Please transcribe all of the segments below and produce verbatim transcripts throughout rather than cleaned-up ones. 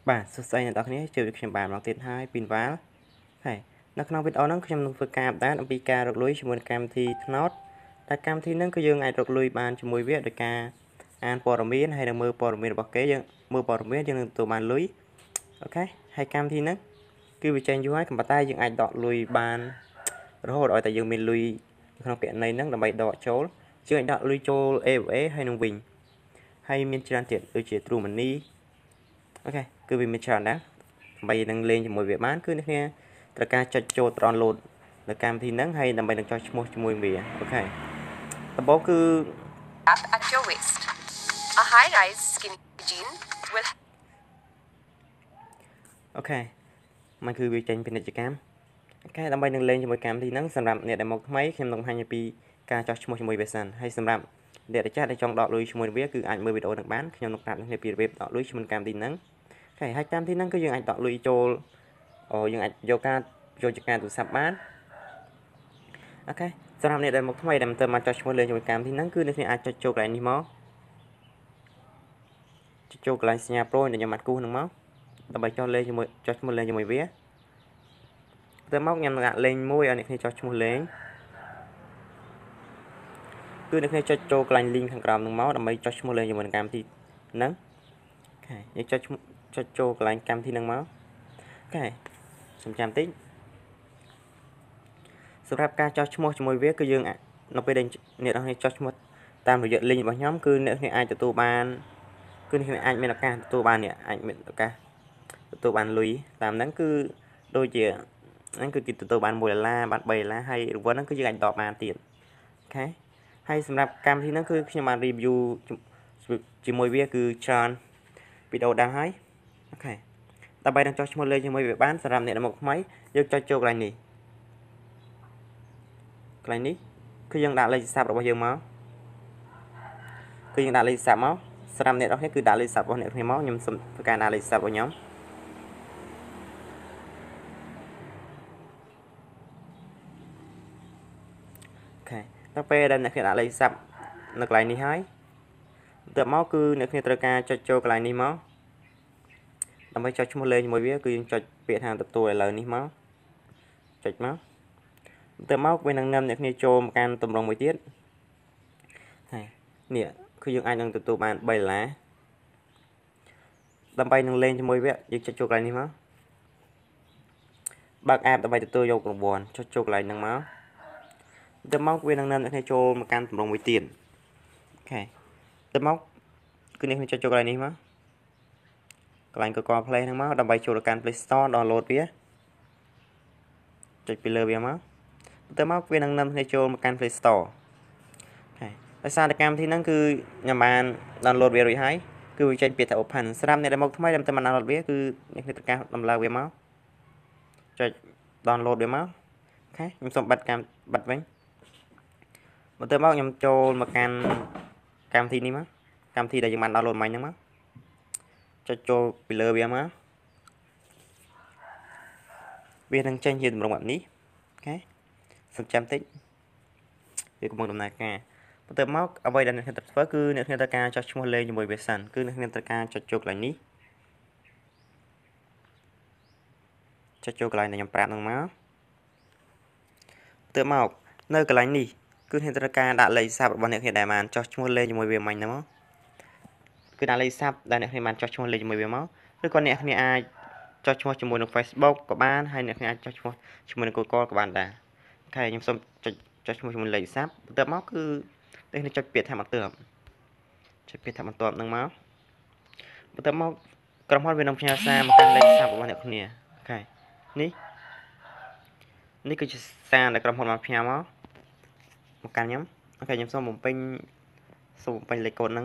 បាទសួស្តីអ្នកនរគ្នាជួបខ្ញុំបានមកទៀតហើយពីវ៉ាល់ហើយនៅក្នុងវីដេអូហ្នឹងខ្ញុំនឹងធ្វើការអបដាតអំពីការរកលុយជាមួយកម្មវិធី Knot តែកម្មវិធីហ្នឹងគឺយើងអាចរកលុយបានជាមួយវាដោយការអានព័ត៌មានហើយនឹងមើលព័ត៌មានរបស់គេយើងមើលព័ត៌មានយើងនឹងទទួលបានលុយអូខេហើយកម្មវិធីហ្នឹងគឺវាចេញយូរហើយប៉ុន្តែយើងអាចដកលុយបានរហូតឲ្យតែយើងមានលុយក្នុងគណនីហ្នឹងដើម្បីដកចូលយើងអាចដកលុយចូល เอ เอ ហើយនឹងវិញហើយមានច្រើនទៀតដូចជា True Money អូខេគឺវាមានច្រើនដែរដើម្បីនឹងលេងជាមួយវាបានគឺអ្នកគ្នាត្រូវការចុចចូល download នៅកម្មវិធីហ្នឹងហើយដើម្បីនឹងចុះឈ្មោះជាមួយវាអូខេដំបូងគឺ at your waist. A high-rise skinny jean will អូខេมันគឺវាចេញពាណិជ្ជកម្មអូខេដើម្បីនឹងលេងជាមួយកម្មវិធីហ្នឹងសម្រាប់អ្នកដែលមកថ្មីខ្ញុំនឹងបង្ហាញពីការចុះឈ្មោះជាមួយវាសិនហើយសម្រាប់អ្នកដែលចាស់ដែលចង់ដកលុយជាមួយវាគឺអាចមើលវីដេអូហ្នឹងបានខ្ញុំនឹងប្រាប់អ្នកគ្នាពីរបៀបដកលុយជាមួយកម្មវិធីហ្នឹងអូខេហើយកម្មវិធីហ្នឹងគឺយើងអាចដកលុយចូលអូយើងអាចយកការយកជាការទូរស័ព្ទបានអូខេសម្រាប់អ្នកដែលមកថ្មីដែលមិនទាន់បានចុះឈ្មោះលេងជាមួយកម្មវិធីហ្នឹងគឺអ្នកគ្នាអាចចុចចូលកន្លែងនេះមកចុចចូលកន្លែងសញ្ញា Pro ដែលខ្ញុំបានគូសហ្នឹងមកដើម្បីចុះលេងជាមួយចុះឈ្មោះលេងជាមួយវាទៅមកខ្ញុំនឹងដាក់លេងមួយឲ្យអ្នកគ្នាចុះឈ្មោះលេងគឺអ្នកគ្នាចុចចូលកន្លែង link ខាងក្រោមហ្នឹងមកដើម្បីចុះឈ្មោះលេងជាមួយនឹងកម្មវិធីហ្នឹងអូខេយើងចុចចុចចូលកន្លែងកម្មវិធីហ្នឹងមកអូខេសំចាំតិចសម្រាប់ការចុះឈ្មោះជាមួយវាគឺយើងនៅពេលដែលអ្នកនរគ្នាចុះឈ្មោះតាមរយៈ link របស់ខ្ញុំគឺអ្នកគ្នាអាចទទួលបានគឺអ្នកគ្នាអាចមានឱកាសទទួលបានអ្នកអាចមានឱកាសទទួលបានលុយតាមហ្នឹងគឺដូចជាហ្នឹងគឺគេទទួលបានមួយដុល្លារបានបីដុល្លារហើយរង្វាន់ហ្នឹងគឺយើងអាចដកបានទៀតអូខេហើយសម្រាប់កម្មវិធីហ្នឹងគឺខ្ញុំបាន review ជាមួយវាគឺច្រើនវីដេអូដែរហើយអូខេដើម្បីនឹងចុះឈ្មោះលេងជាមួយវាបានសម្រាប់អ្នកមកថ្មីយើងចុចចូលកន្លែងនេះកន្លែងនេះគឺយើងដាក់លេខទូរស័ព្ទរបស់យើងមកគឺយើងដាក់លេខទូរស័ព្ទមកសម្រាប់អ្នកនរគ្នាគឺដាក់លេខទូរស័ព្ទរបស់អ្នកគ្នាមកខ្ញុំសូមធ្វើការដាក់លេខទូរស័ព្ទរបស់ខ្ញុំអូខេដល់ពេលដែលអ្នកគ្នាដាក់លេខទូរស័ព្ទនៅកន្លែងនេះហើយទៅមកគឺអ្នកគ្នាត្រូវការចុចចូលកន្លែងនេះមកដើម្បីចុចឈ្មោះលេងជាមួយវាគឺយើងចុចពាក្យថាទទួលឥឡូវនេះមកចុចមកទៅមកវានឹងនាំអ្នកគ្នាចូលមកកាន់ទម្រង់មួយទៀតហើយនេះគឺយើងអាចនឹងទទួលបានបីដុល្លារដើម្បីនឹងលេងជាមួយវាយើងចុចចូលកន្លែងនេះមកបើក app ដើម្បីទទួលយករង្វាន់ចុចចូលកន្លែងហ្នឹងមកទៅមកវានឹងនាំអ្នកគ្នាចូលមកកាន់ទម្រង់មួយទៀតអូខេទៅមកគឺអ្នកគ្នាចុចចូលកន្លែងនេះមកកន្លែងកក play ហ្នឹងមកដើម្បីចូលទៅកាន់ Play Store download វាចុចពីលើវាមកទៅមកវានឹងនាំគ្នាចូលមកកាន់ Play Store ហើយដោយសារតែកម្មវិធីហ្នឹងគឺខ្ញុំបាន download វារួចហើយគឺវាចេញពាក្យថា open សម្រាប់អ្នកដែលមកថ្មីដែលមិនបាន download វាគឺអ្នកគ្នាត្រូវការដំឡើងវាមកចុច download វាមកអូខេខ្ញុំសូមបិទកម្មបិទវិញមកទៅមកខ្ញុំចូលមកកាន់កម្មវិធីនេះមកកម្មវិធីដែលយើងបាន download មិញហ្នឹងមកចុចចូលពីលើវាមកវានឹងចេញជាទម្រង់បែបនេះអូខេសំចាំតិចវាកំពុងដំណើរការបន្ទាប់មកអ្វីដែលអ្នកត្រូវធ្វើគឺអ្នកត្រូវការចុចឈ្មោះលេងជាមួយវាសិនគឺអ្នកត្រូវការចុចចូលកន្លែងនេះចុចចូលកន្លែងដែលខ្ញុំប្រាប់ហ្នឹងមកបន្ទាប់មកនៅកន្លែងនេះគឺអ្នកត្រូវការដាក់លេខទូរស័ព្ទរបស់អ្នកដែលបានចុចឈ្មោះលេងជាមួយវាមិញហ្នឹងមកគឺដាក់លេខទូរស័ព្ទដែលអ្នកបានចុចឈ្មោះលេងជាមួយវាមកឬក៏អ្នកអាចចុចឈ្មោះជាមួយនឹង Facebook ក៏បានហើយអ្នកអាចចុចឈ្មោះជាមួយនឹង Google ក៏បានដែរអូខេខ្ញុំសូមចុចចុចឈ្មោះជាមួយលេខទូរស័ព្ទបន្ទាប់មកគឺនេះចុចពាក្យថាបន្ទាប់ចុចពាក្យថាបន្ទាប់ហ្នឹងមកបន្ទាប់មកក្រុមហ៊ុនវានឹងផ្ញើសារមកកាន់លេខទូរស័ព្ទរបស់អ្នកគ្នាអូខេនេះនេះគឺជាសារដែលក្រុមហ៊ុនបានផ្ញើមកមកកាន់ខ្ញុំអូខេខ្ញុំសូមបំពេញសូមបំពេញលេខកូដហ្នឹង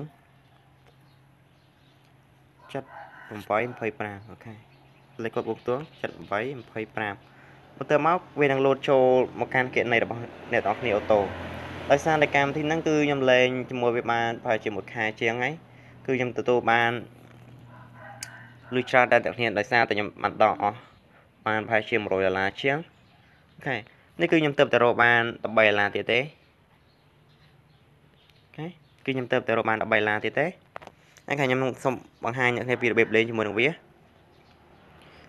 七八二十五អូខេលេខកូដបូកតួ七八二十五បន្ទាប់មកវានឹងលោតចូលមកកាន់គណនីរបស់អ្នកទាំងអស់គ្នាអូតូដោយសារតែកម្មវិធីហ្នឹងគឺខ្ញុំលេងជាមួយវាបានប្រហែលជាមួយខែជាងហើយគឺខ្ញុំទទួលបានលុយច្រើនតែអ្នកគ្នាដោយសារតែខ្ញុំបានដកអស់បានប្រហែលជា100ដុល្លារជាងអូខេនេះគឺខ្ញុំទៅតែរកបាន13ដុល្លារទៀតទេអូខេគឺខ្ញុំទៅតែរកបាន13ដុល្លារទៀតទេហើយខ្ញុំសូមបង្ហាញអ្នកគ្នាពីរបៀបលេងជាមួយនឹងវា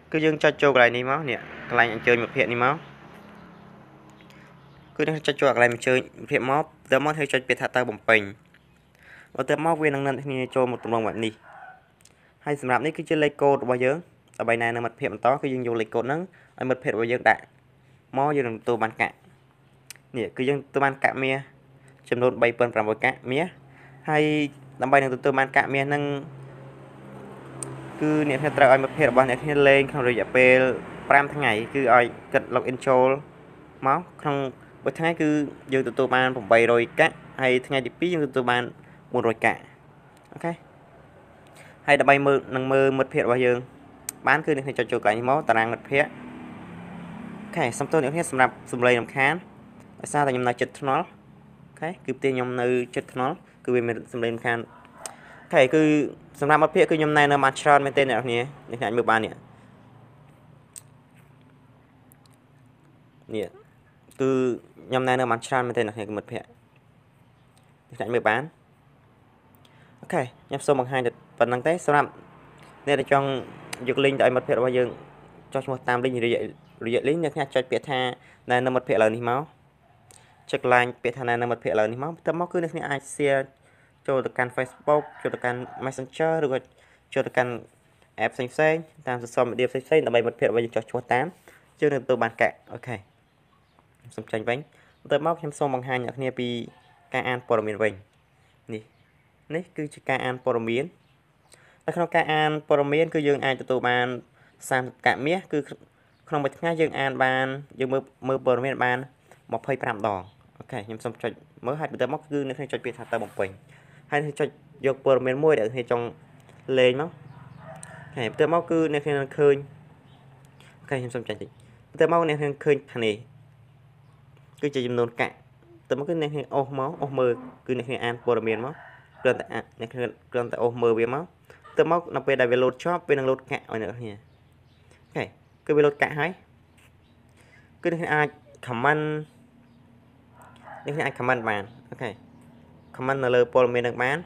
cứ dương cho cho cái này máu nè cái này anh chơi một hiện đi máu cứ đang cho cho cái này mình chơi hiện máu tớ máu hơi cho biệt thà tao bồng bình ở tớ máu viên năng năng thì cho một tầm lòng bạn đi hay sầm rạp này cứ chơi lấy code bao giờ ở bài này là mặt hiện to cứ dương dùng lấy code nắng ở mặt hiện bao giờ đã máu dương tôi bán cả nè cứ dương tôi bán cả mía chấm nốt bay phần làm cả mía hay làm bài này tôi bán cả mía năng cứ nè theo tao ai mặt hiện bao này lên không rồi giả pe pram tháng ngày cứ ai cật login cho máu không bữa tháng cứ dương tụi tôi ban phòng bày rồi cả hay tháng ngày đi phí dương tụi tôi ban một rồi cả ok hay đã bay mơ nâng mơ mật phiệt bao dương bán cứ để cho chuột lại máu tà năng mật phiệt ok xong tôi nếu hết sầm rạp sầm lầy làm khán tại sao tại nhầm nói chật nó ok cứ tiền nhầm nơi chật nó cứ về mình sầm lầy làm khán ok cứ sầm rạp mật phiệt cứ nhầm này là mặt tròn bên tên này nè để lại mười ba nè nè cứ nhầm này là mặt tròn bên tên này mật phiệt để lại mười bán ok nhập số bằng hai được phần năng tế số năm nên là trong dục linh tại mật phiệt bao giờ cho một tam linh rồi vậy rồi vậy lính nha cho biệt tha này là mật phiệt lớn thì máu chắc là biệt tha này là mật phiệt lớn thì máu tấm máu cứ được ai share cho được can Facebook cho được can Messenger rồi cho được can app xanh xanh tam số một điểm xanh xanh là bài mật phiệt bao giờ cho cho tám chưa được tôi bàn cả ok xong tranh bánh tấm máu thêm số bằng hai nhạc nghe pi ca an por miền vinh nèនេះគឺជាការអានព័ត៌មាននៅក្នុងការអានព័ត៌មានគឺយើងអាចទទួលបានសាមសិបកមាសគឺក្នុងមួយថ្ងៃយើងអានបានយើងមើលមើលព័ត៌មានបានยี่สิบห้าដងអូខេខ្ញុំសូមចុចមើលហើយបន្តមកគឺនៅក្នុងចុចពាក្យថាតើបំពេញហើយនឹងចុចយកព័ត៌មានមួយដែលខ្ញុំចង់លេងមកហើយបន្តមកគឺនៅក្នុងឃើញអូខេខ្ញុំសូមចុចតិចបន្តមកនៅក្នុងឃើញខាងនេះគឺជាចំនួនកាក់បន្តមកគឺនៅក្នុងអូសមកអូសមើលគឺនៅក្នុងអានព័ត៌មានមកគ្រាន់តែអ្នកគ្រាន់តែអូសមើលវាមកទៅមកនៅពេលដែលវាលោតជាប់វានឹងលោតកាក់ឲ្យអ្នកគ្នាអូខេគឺវាលោតកាក់ហើយគឺអ្នកអាច comment អ្នកអាច comment បានអូខេ comment នៅលើព័ត៌មាននឹងបាន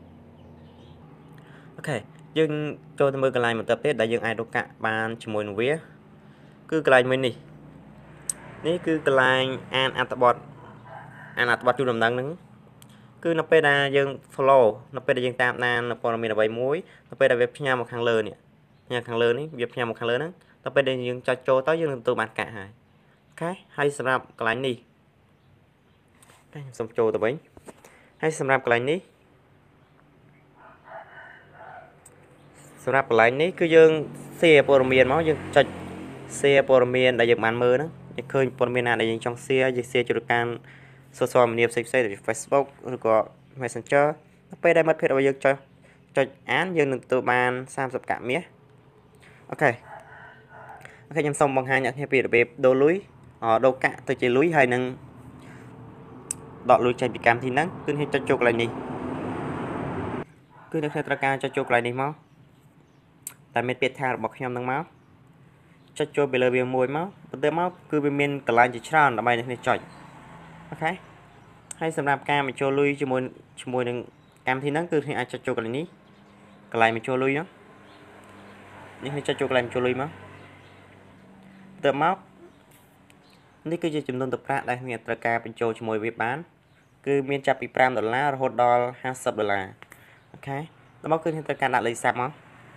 អូខេយើងចូលទៅមើលកន្លែងបន្តទៀតដែលយើងអាចរកកាក់បានជាមួយនឹងវាគឺកន្លែងមួយនេះនេះគឺកន្លែងអានអត្ថបទអានអត្ថបទជូនដំណឹងហ្នឹងគឺនៅពេលដែលយើង follow នៅពេលដែលយើងតាមដានព័ត៌មានអ្វីមួយនៅពេលដែលវាផ្ញើមកខាងលើនេះផ្ញើខាងលើនេះវាផ្ញើមកខាងលើហ្នឹងដល់ពេលដែលយើងចុចចូលទៅយើងនឹងទទួលបានកាក់ហើយអូខេហើយសម្រាប់កន្លែងនេះតែខ្ញុំសូមចូលទៅវិញហើយសម្រាប់កន្លែងនេះសម្រាប់កន្លែងនេះគឺយើង share ព័ត៌មានមកយើងចុច share ព័ត៌មានដែលយើងបានមើលហ្នឹងយើងឃើញព័ត៌មានណាដែលយើងចង់ share យើង share ចូលកាន់ social media ផ្សេងៗដូច Facebook ឬក៏ Messenger ពេលដែលមិត្តភ័ក្តិរបស់យើងចុចចុចអានយើងនឹងទទួលបានសាមសិបកមាសអូខេអូខេខ្ញុំសូមបង្ហាញអ្នកគ្នាពីរបៀបដូរលុយដូរកាក់ទៅជាលុយហើយនឹងដកលុយចេញពីកម្មវិធីហ្នឹងគឺខ្ញុំចុចចូលកន្លែងនេះគឺអ្នកគ្នាត្រូវការចុចចូលកន្លែងនេះមកតែមានពាក្យថារបស់ខ្ញុំហ្នឹងមកចុចចូលពីលើវាមួយមកបន្ទាប់មកគឺវាមានកន្លែងជាច្រើនដើម្បីអ្នកគ្នាចុចអូខេហើយសម្រាប់ការបញ្ចូលលុយជាមួយជាមួយនឹងកម្មវិធីហ្នឹងគឺខ្ញុំអាចចុចចូលកន្លែងនេះកន្លែងបញ្ចូលលុយហ្នឹងនេះខ្ញុំចុចចូលកន្លែងបញ្ចូលលុយមកទៅមកនេះគឺជាចំនួនទឹកប្រាក់ដែលខ្ញុំត្រូវការបញ្ចូលជាមួយវាបានគឺមានចាប់ពីfiveដុល្លាររហូតដល់fiftyដុល្លារអូខេដល់មកគឺខ្ញុំត្រូវការដាក់លេខសាប់មក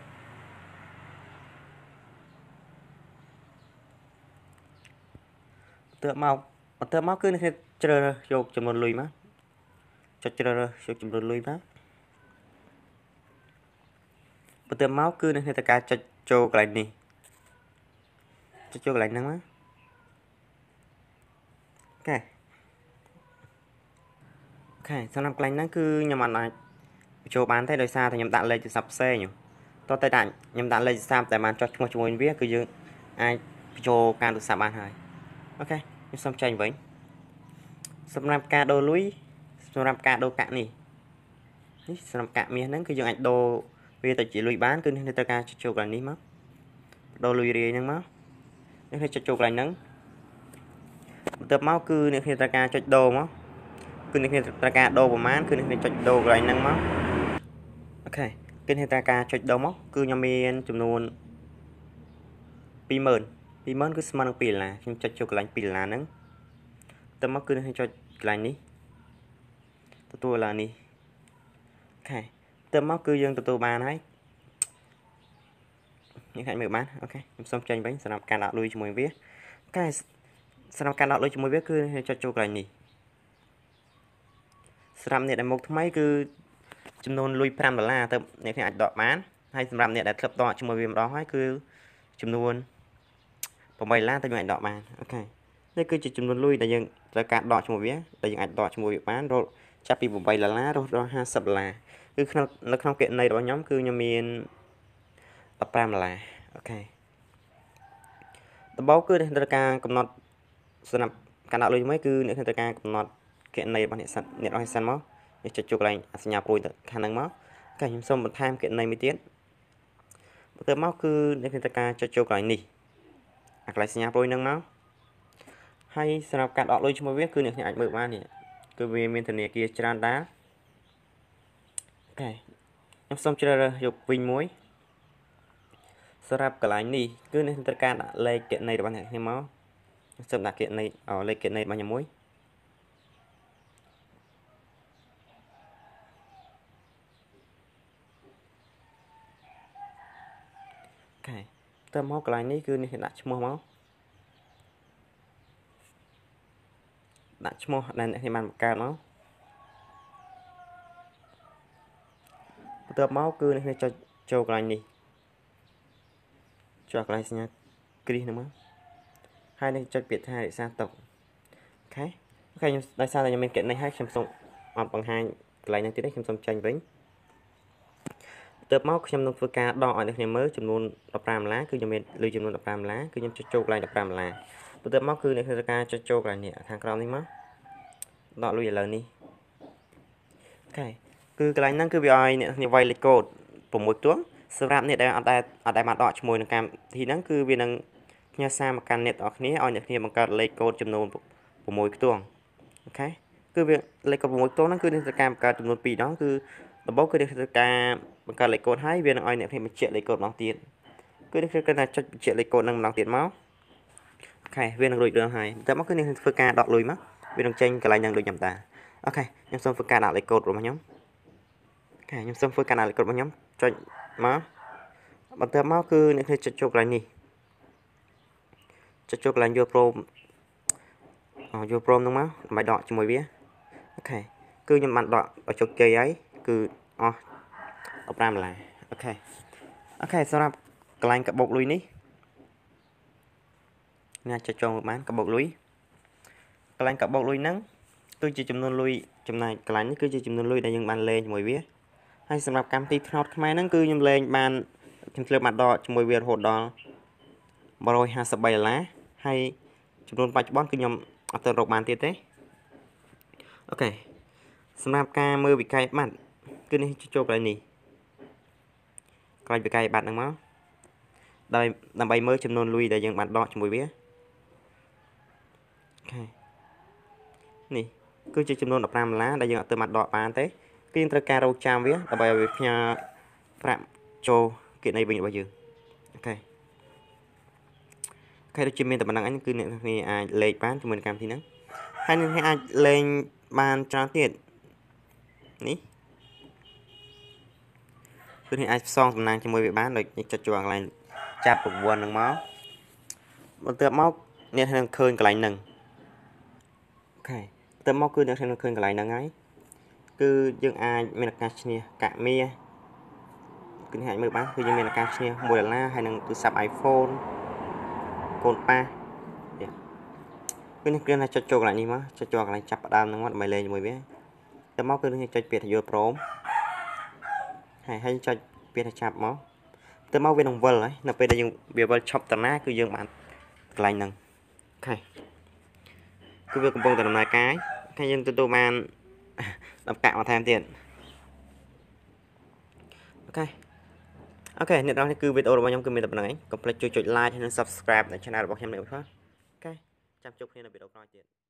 ទៅមកបន្ទាប់មកគឺខ្ញុំជ្រើសរើសយកចំនួនលុយមកចុចជ្រើសរើសយកចំនួនលុយមកបន្ទាប់មកគឺនឹងត្រូវការចុចចូលកន្លែងនេះចុចចូលកន្លែងហ្នឹងមកអូខេអូខេសម្រាប់កន្លែងហ្នឹងគឺខ្ញុំអត់អាចបញ្ចូលបានទេដោយសារតែខ្ញុំដាក់លេខទូរស័ព្ទផ្សេងតោះតែដាក់ខ្ញុំដាក់លេខទូរស័ព្ទតែបានចុចឈ្មោះជាមួយវាគឺយើងអាចបញ្ចូលការទូរស័ព្ទបានហើយអូខេខ្ញុំសូមចែកវិញសម្រាប់ការដូរលុយសម្រាប់ការដូរកាក់នេះនេះសម្រាប់កាក់មាសហ្នឹងគឺយើងអាចដូរវាទៅជាលុយបានគឺនេះត្រូវការចុចចូលកន្លែងនេះមកដូរលុយរាយហ្នឹងមកនេះខ្ញុំចុចចូលកន្លែងហ្នឹងបន្ទាប់មកគឺអ្នកគ្នាត្រូវការចុចដូរមកគឺអ្នកគ្នាត្រូវការដូរប្រមាណគឺអ្នកគ្នាចុចដូរកន្លែងហ្នឹងមកអូខេគឺអ្នកត្រូវការចុចដូរមកគឺខ្ញុំមានចំនួន pi mơn pi mơn cứ smart pi là chúng cho cho cái pi là nắng tầm móc cứ hay cho cái ní tôi là ní ok tầm móc cứ dương tôi bàn ấy những hãy mở bán ok em xong tranh bánh sản can đạo lui cho mùi viết cái sản can đạo lui cho mùi viết cứ cho cho cái ní sản này là một mấy cứ chấm nôn lui pram đô la tầm này thì ảnh đọ bán hay sản này đã thập đọ cho mùi viết đó hay cứ chấm nôn và bảy lá tầm ảnh đọ bán ok đây cứ chỉ chấm nôn lui là dừng ra cạn đọ cho mùi viết là dừng ảnh đọ cho mùi viết bán rồi chắc bị bảy là lá rồi rồi hai sập là cứ nó nó không kiện này đó nhóm cứ nhà miền ở pram là ok tầm báo cứ để ca cầm nọt sản can đạo lui mấy cứ để người ta cầm nọt kiện này bằng hệ sẵn nhiệt hay sẵn máu để cho chuột lành nhà bồi khả năng máu cái nhóm xong một tham kiện này mới tiến từ máu cứ để người ta cho chuột lành nỉ hoặc là nhà bồi nâng máu hay sản cạn đọ lui cho mới biết cứ những ảnh mở ba nè cứ về miền thần kia tràn đá ok em xong chơi dục vinh muối sản cái lành nỉ cứ để người ta lấy kiện này bằng hệ máu xong đặt kiện này ở lấy kiện này bao nhiêu muối ok tầm máu cái này cứ hiện đặt cho máu đặt cho máu này thì màn cao nó tầm máu cứ này cho cho cái này cho cái này nha kỹ nữa hai này cho biệt hai để sang tổng ok ok tại sao là nhà mình kiện này hai trăm xong bằng hai cái này tiếp đấy xong tranh với tớp máu trong nông phơi cá đỏ ở đây mới chấm luôn đập ram lá cứ cho mình lưu chấm luôn đập ram lá cứ nhắm cho trâu lại đập ram lá tớp máu cứ này phơi cá cho trâu lại nè thằng con đi mất đọ lưu giờ đi ok cứ cái này năng cứ bị ai nè như vậy là cột của một tuấn sơ ram nè đây ở đây ở đây mặt đỏ cho mùi nó cam thì năng cứ vì năng nhà xa mà can nè ở này ở những này bằng cả lấy cột chấm luôn của mùi tuồng ok cứ việc lấy cột của một tuấn nó cứ nên cam cả chấm luôn pì đó cứ tầm bốc cứ để ca bằng cả lấy cột hai viên oi này thì mình chạy lấy cột bằng tiền cứ để cái này cho chạy lấy cột năng bằng tiền máu ok viên năng rồi đường hai tầm bốc cứ nên phơi ca đọt lùi mất viên năng tranh cái lại năng được nhầm ta ok nhưng xong phơi ca đọt lấy cột rồi mà nhóm ok nhưng xong phơi ca đọt lấy cột mà nhóm cho máu bằng tầm máu cứ nên cho chụp lại nè cho chụp lại vô pro vô pro đúng máu bài đọt cho mùi vía ok cứ nhầm bạn đọt ở chỗ chơi ấy cứ oh, đọc ra là ok ok sau đó cái lạnh cặp bột lùi ní nha cho cho một bán cặp bột lùi cái lạnh cặp bột lùi nắng tôi chỉ chấm luôn lùi chấm này cái lạnh cứ chỉ chấm luôn lùi để nhưng bàn lên mùi vía hay sầm lập cam ti thọt mai nắng cứ nhầm lên bàn chấm lên mặt đỏ chấm mùi vía hột đỏ bao rồi hai sập bảy lá hay chấm luôn bạch bón cứ nhầm ở tầng rộng bàn tiệt đấy ok sầm lập cam mưa bị cay mặt cứ này cho cái này coi bị cay bạn đằng máu đây làm bay mới chấm nôn lui để dừng bạn đo cho mùi vía ok nè cứ chỉ chấm nôn đập ram lá để dừng từ mặt đọ bàn thế cái inter caro cham vía là bài nhà phạm cho kiện này bình bao giờ ok cái đó chim mình tập bằng anh cứ này ai lên bán cho mình cam thì nắng hay nên ai lên bàn trang tiền ní cứ thì ai xong tầm năng cho mười bị bán được cho chuồng lại chạp một buồn đằng máu một tựa máu nên hay khơi cái lại nừng ok tựa máu cứ được hay khơi cái lại nừng ấy cứ dương ai mình là cashmere cả mía cứ hãy mười bán cứ dương mình là cashmere mùi là hay nâng từ sạp iPhone côn pa cứ nên là cho chuồng lại như má cho chuồng lại chạp đam nó mắt mày lên mười biết tựa máu cứ cho biệt vô prom hay hay cho biệt chạp máu tới máu viên đồng vân ấy là bây giờ việc vân chọc tận á cứ dương bạn lành nâng ok cứ việc công từ này cái cái dân tôi tôi man đập cạo mà thêm tiền ok ok nên đó cứ video của nhóm cứ mình tập này complete chui like and subscribe để channel của em nữa ok chăm chúc khi là video coi tiền